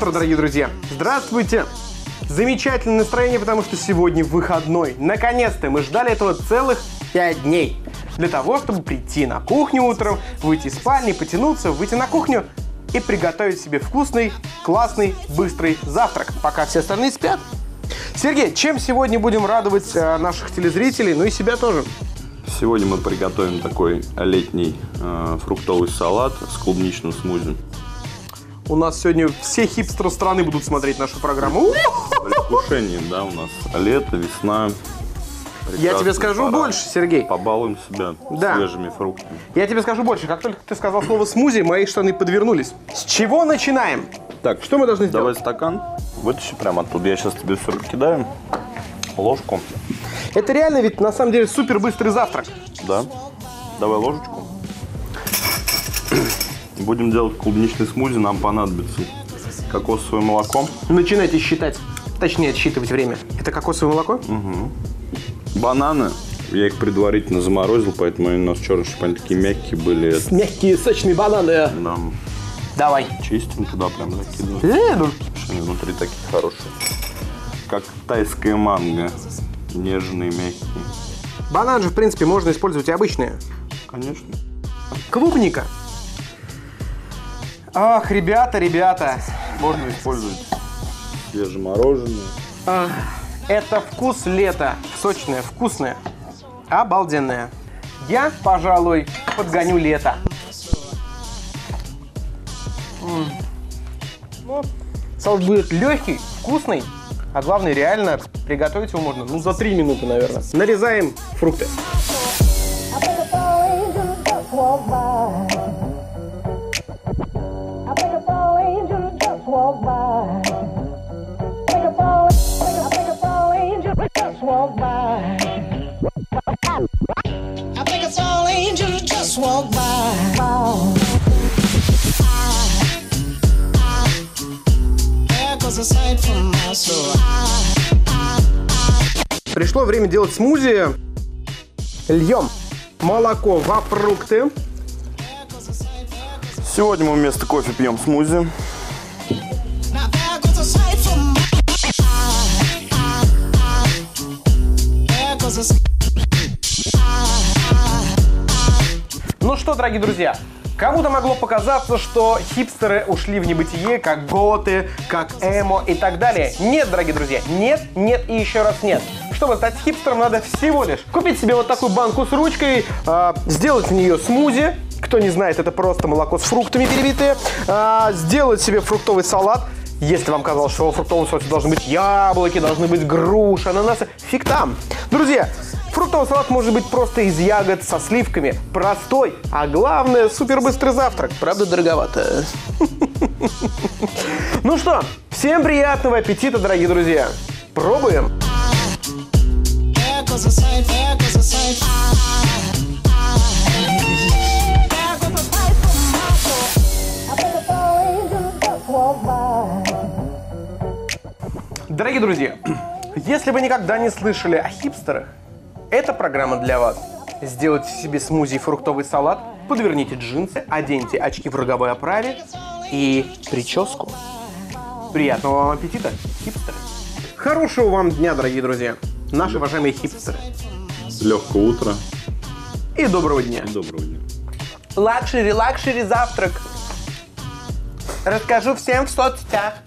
утро, дорогие друзья! Здравствуйте! Замечательное настроение, потому что сегодня выходной. Наконец-то мы ждали этого целых 5 дней. Для того, чтобы прийти на кухню утром, выйти из спальни, потянуться, выйти на кухню и приготовить себе вкусный, классный, быстрый завтрак, пока все остальные спят. Сергей, чем сегодня будем радовать наших телезрителей, ну и себя тоже? Сегодня мы приготовим такой летний фруктовый салат с клубничным смузи. У нас сегодня все хипстеры страны будут смотреть нашу программу. Предвкушение, да, у нас лето, весна. Я тебе скажу больше, Сергей. Побалуем себя свежими фруктами. Я тебе скажу больше. Как только ты сказал слово смузи, мои штаны подвернулись. С чего начинаем? Так, что мы должны сделать? Давай стакан, вытащи прямо оттуда. Я сейчас тебе все раскидаю. Ложку. Это реально ведь на самом деле супер быстрый завтрак. Да. Давай ложечку. Будем делать клубничный смузи, нам понадобится кокосовое молоко. Начинайте считать, точнее отсчитывать время. Это кокосовое молоко? Угу. Бананы, я их предварительно заморозил, поэтому они у нас черные, чтобы они такие мягкие были. Мягкие, сочные бананы. Да. Давай. Чистим туда, прям закидываем. Они внутри такие хорошие. Как тайская манго. Нежные, мягкие. Банан же, в принципе, можно использовать и обычные. Конечно. Клубника. Ах, ребята. Можно использовать свежемороженое. Это вкус лета. Сочное, вкусное. Обалденное. Я, пожалуй, подгоню лето. Салат будет легкий, вкусный. А главное, реально приготовить его можно, за 3 минуты, наверное. Нарезаем фрукты. Пришло время делать смузи. Льем молоко во фрукты. Сегодня мы вместо кофе пьем смузи. Ну что, дорогие друзья, кому-то могло показаться, что хипстеры ушли в небытие, как готы, как эмо и так далее. Нет, дорогие друзья, нет и еще раз нет. Чтобы стать хипстером, надо всего лишь купить себе вот такую банку с ручкой, сделать в нее смузи. Кто не знает, это просто молоко с фруктами перебитые. Сделать себе фруктовый салат. Если вам казалось, что во фруктовом соусе должны быть яблоки, должны быть груши, ананасы, фиг там. Друзья, фруктовый салат может быть просто из ягод со сливками. Простой, а главное, супер быстрый завтрак. Правда, дороговато. Ну что, всем приятного аппетита, дорогие друзья. Пробуем. Дорогие друзья, если вы никогда не слышали о хипстерах, эта программа для вас. Сделайте себе смузи и фруктовый салат, подверните джинсы, оденьте очки в роговой оправе и прическу. Приятного вам аппетита, хипстеры! Хорошего вам дня, дорогие друзья, наши уважаемые хипстеры! Легкого утра. И доброго дня! Лакшери завтрак! Расскажу всем в соцсетях.